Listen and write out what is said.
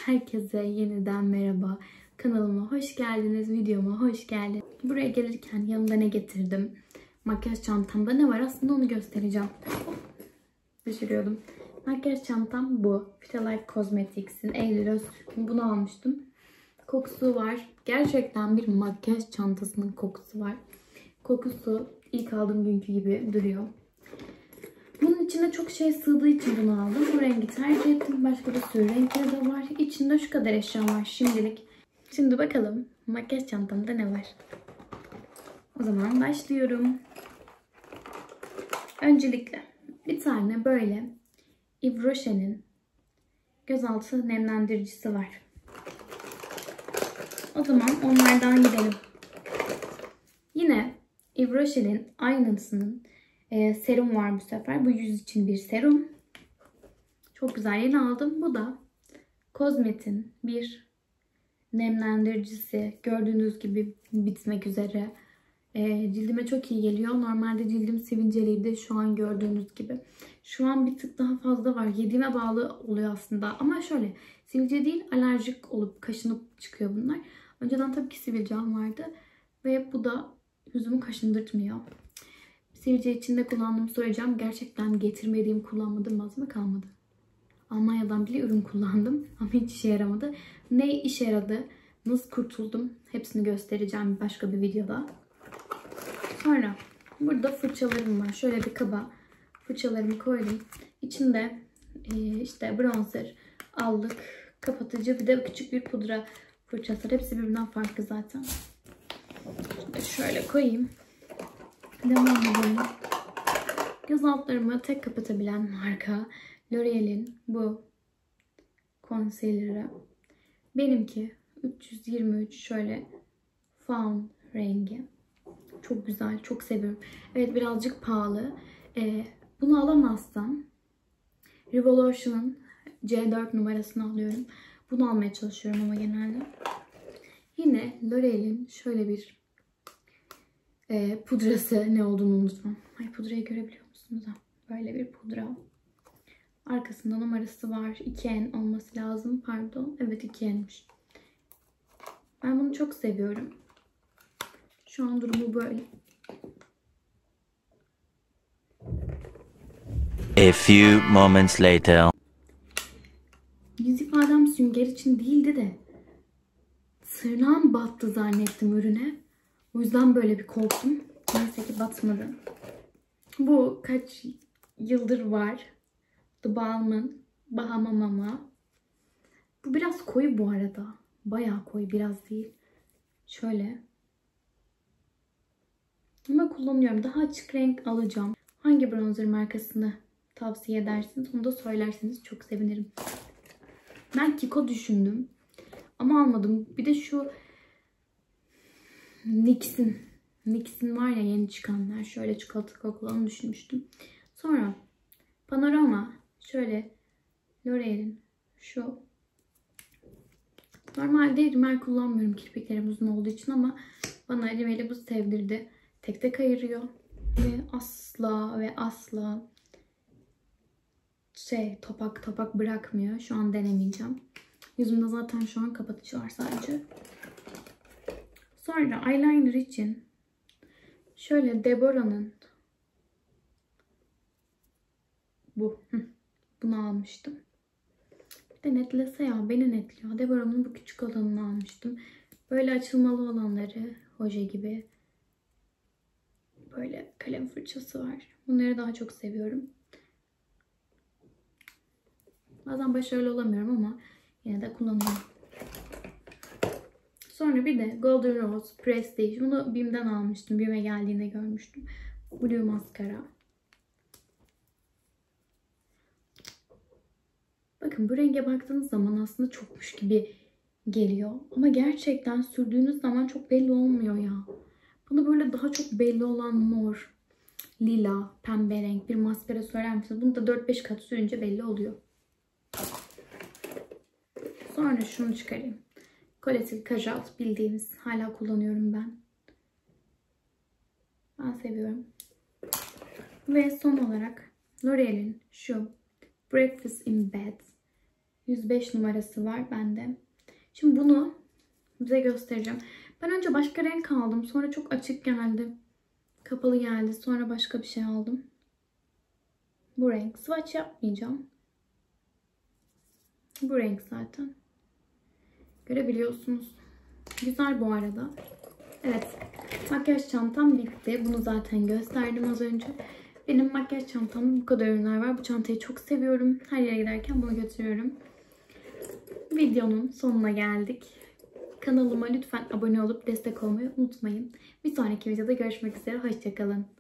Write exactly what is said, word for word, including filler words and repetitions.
Herkese yeniden merhaba. Kanalıma hoş geldiniz, videoma hoş geldiniz. Buraya gelirken yanımda ne getirdim? Makyaj çantamda ne var? Aslında onu göstereceğim. Düşürüyordum. Makyaj çantam bu. Vitalife Cosmetics'in Eylül Öztürk'ün. Bunu almıştım. Kokusu var. Gerçekten bir makyaj çantasının kokusu var. Kokusu ilk aldığım günkü gibi duruyor. Bunun içinde çok şey sığdığı için bunu aldım. Bu rengi tercih ettim. Başka bir sürü renkleri de var. İçinde şu kadar eşya var şimdilik. Şimdi bakalım makyaj çantamda ne var. O zaman başlıyorum. Öncelikle bir tane böyle Yves Rocher'in gözaltı nemlendiricisi var. O zaman onlardan gidelim. Yine Yves Rocher'in aynısının e, serum var bu sefer. Bu yüz için bir serum. Çok güzel, yeni aldım. Bu da Cosmet'in bir nemlendiricisi. Gördüğünüz gibi bitmek üzere. E, cildime çok iyi geliyor. Normalde cildim sivilceliydi. Şu an gördüğünüz gibi. Şu an bir tık daha fazla var. Yediğime bağlı oluyor aslında. Ama şöyle, sivilce değil, alerjik olup kaşınıp çıkıyor bunlar. Önceden tabii ki sivilcem vardı. Ve bu da yüzümü kaşındırtmıyor. Sivilce içinde kullandığımı söyleyeceğim. Gerçekten getirmediğim, kullanmadığım malzeme kalmadı. Almanya'dan bile ürün kullandım. Ama hiç işe yaramadı. Ne işe yaradı, nasıl kurtuldum, hepsini göstereceğim başka bir videoda. Sonra burada fırçalarım var. Şöyle bir kaba fırçalarımı koydum. İçinde işte bronzer, allık, kapatıcı, bir de küçük bir pudra fırçası. Hepsi birbirinden farklı zaten. Şimdi şöyle koyayım. Devam edelim. Göz altlarımı tek kapatabilen marka L'Oreal'in bu concealer'ı. Benimki üç yüz yirmi üç, şöyle fawn rengi. Çok güzel, çok seviyorum. Evet, birazcık pahalı. Ee, bunu alamazsam Revolution'ın C dört numarasını alıyorum. Bunu almaya çalışıyorum ama genelde. Yine L'Oreal'in şöyle bir e, pudrası, ne olduğunu unutmam. Ay, pudrayı görebiliyor musunuz? Böyle bir pudra. Arkasında numarası var. iki N olması lazım. Pardon. Evet, iki N'miş. Ben bunu çok seviyorum. Şu an durumu böyle. A few moments later. Yüz ifadem sünger için değildi de tırnağım battı zannettim ürüne. O yüzden böyle bir korktum. Neyse ki batmadı. Bu kaç yıldır var. The Balm'ın Bahama Mama. Bu biraz koyu bu arada. Bayağı koyu, biraz değil. Şöyle. Ama kullanıyorum. Daha açık renk alacağım. Hangi bronzer markasını tavsiye edersiniz? Onu da söylerseniz çok sevinirim. Ben Kiko düşündüm. Ama almadım. Bir de şu N Y X'in. N Y X'in var ya, yeni çıkanlar. Şöyle çikolata kokulu, onu düşünmüştüm. Sonra Panorama. Şöyle L'Oreal'in şu. Normalde rimel kullanmıyorum kirpiklerim uzun olduğu için ama bana rimeli bu sevdirdi. Tek tek ayırıyor. Ve asla ve asla şey topak topak bırakmıyor. Şu an denemeyeceğim. Yüzümde zaten şu an kapatıcı var sadece. Sonra eyeliner için şöyle Deborah'nın bu. Bunu almıştım. Bir de netlese ya. Beni netliyor. Deborah'ın bu küçük olanını almıştım. Böyle açılmalı olanları. Hoje gibi. Böyle kalem fırçası var. Bunları daha çok seviyorum. Bazen başarılı olamıyorum ama yine de kullanıyorum. Sonra bir de Golden Rose Prestige. Bunu Bim'den almıştım. Bim'e geldiğinde görmüştüm. Blue Mascara. Bakın, bu renge baktığınız zaman aslında çokmuş gibi geliyor. Ama gerçekten sürdüğünüz zaman çok belli olmuyor ya. Bana böyle daha çok belli olan mor, lila, pembe renk bir maskara söyler misiniz? Bunu da dört beş kat sürünce belli oluyor. Sonra şunu çıkarayım. Colette Kajal, bildiğimiz, hala kullanıyorum ben. Ben seviyorum. Ve son olarak L'Oreal'in şu Breakfast in Bed yüz beş numarası var bende. Şimdi bunu size göstereceğim. Ben önce başka renk aldım. Sonra çok açık geldi. Kapalı geldi. Sonra başka bir şey aldım. Bu renk. Swatch yapmayacağım. Bu renk zaten. Görebiliyorsunuz. Güzel bu arada. Evet. Makyaj çantam bitti. Bunu zaten gösterdim az önce. Benim makyaj çantamda bu kadar ürünler var. Bu çantayı çok seviyorum. Her yere giderken bunu götürüyorum. Videonun sonuna geldik. Kanalıma lütfen abone olup destek olmayı unutmayın. Bir sonraki videoda görüşmek üzere. Hoşça kalın.